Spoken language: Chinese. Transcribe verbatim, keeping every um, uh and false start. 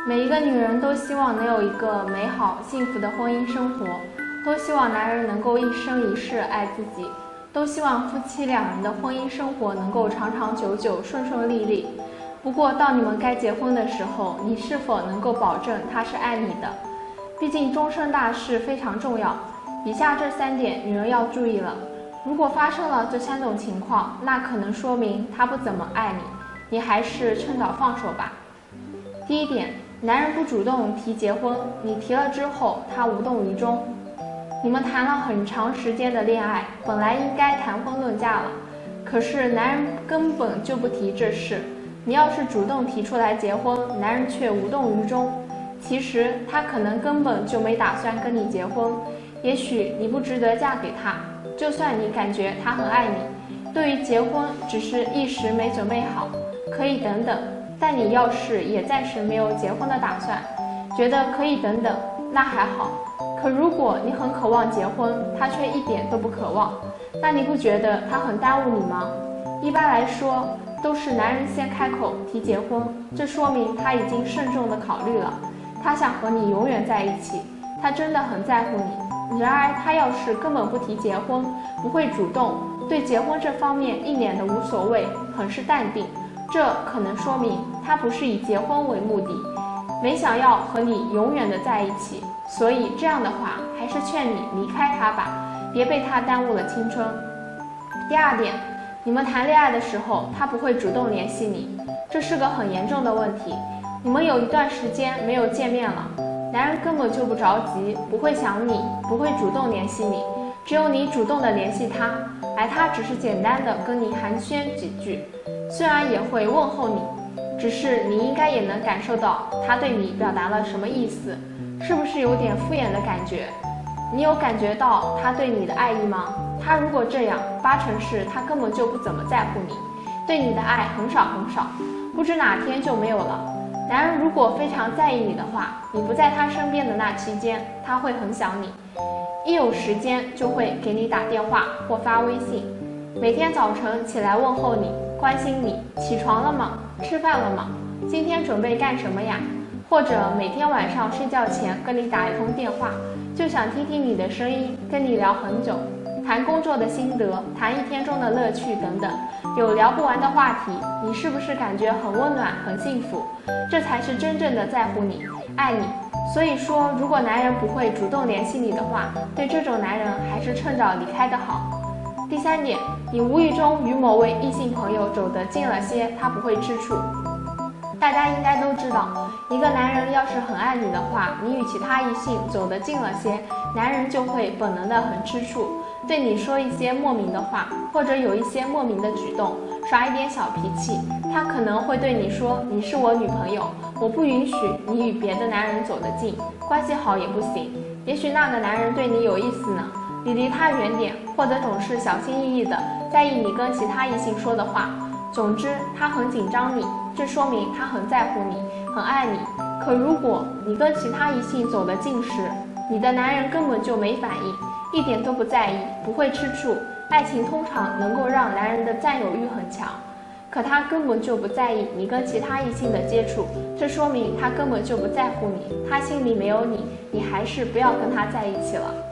每一个女人都希望能有一个美好幸福的婚姻生活，都希望男人能够一生一世爱自己，都希望夫妻两人的婚姻生活能够长长久久、顺顺利利。不过到你们该结婚的时候，你是否能够保证他是爱你的？毕竟终身大事非常重要，以下这三点女人要注意了。如果发生了这三种情况，那可能说明他不怎么爱你，你还是趁早放手吧。第一点，男人不主动提结婚，你提了之后他无动于衷。你们谈了很长时间的恋爱，本来应该谈婚论嫁了，可是男人根本就不提这事。你要是主动提出来结婚，男人却无动于衷，其实他可能根本就没打算跟你结婚，也许你不值得嫁给他，就算你感觉他很爱你，对于结婚只是一时没准备好，可以等等。但你要是也暂时没有结婚的打算，觉得可以等等，那还好。可如果你很渴望结婚，他却一点都不渴望，那你不觉得他很耽误你吗？一般来说，都是男人先开口提结婚，这说明他已经慎重的考虑了，他想和你永远在一起，他真的很在乎你。然而他要是根本不提结婚，不会主动，对结婚这方面一脸的无所谓，很是淡定，这可能说明他不是以结婚为目的，没想要和你永远的在一起。所以这样的话，还是劝你离开他吧，别被他耽误了青春。第二点，你们谈恋爱的时候，他不会主动联系你，这是个很严重的问题。你们有一段时间没有见面了，男人根本就不着急，不会想你，不会主动联系你，只有你主动的联系他，而他只是简单的跟你寒暄几句，虽然也会问候你，只是你应该也能感受到他对你表达了什么意思，是不是有点敷衍的感觉？你有感觉到他对你的爱意吗？他如果这样，八成是他根本就不怎么在乎你，对你的爱很少很少，不知哪天就没有了。男人如果非常在意你的话，你不在他身边的那期间，他会很想你，一有时间就会给你打电话或发微信，每天早晨起来问候你，关心你起床了吗？吃饭了吗？今天准备干什么呀？或者每天晚上睡觉前跟你打一通电话，就想听听你的声音，跟你聊很久，谈工作的心得，谈一天中的乐趣等等，有聊不完的话题，你是不是感觉很温暖很幸福？这才是真正的在乎你，爱你。所以说，如果男人不会主动联系你的话，对这种男人还是趁早离开的好。第三点，你无意中与某位异性朋友走得近了些，他不会吃醋。大家应该都知道，一个男人要是很爱你的话，你与其他异性走得近了些，男人就会本能的很吃醋，对你说一些莫名的话，或者有一些莫名的举动，耍一点小脾气。他可能会对你说，你是我女朋友，我不允许你与别的男人走得近，关系好也不行。也许那个男人对你有意思呢，你离他远点，或者总是小心翼翼的在意你跟其他异性说的话。总之他很紧张你，这说明他很在乎你，很爱你。可如果你跟其他异性走得近时，你的男人根本就没反应，一点都不在意，不会吃醋。爱情通常能够让男人的占有欲很强，可他根本就不在意你跟其他异性的接触，这说明他根本就不在乎你，他心里没有你，你还是不要跟他在一起了。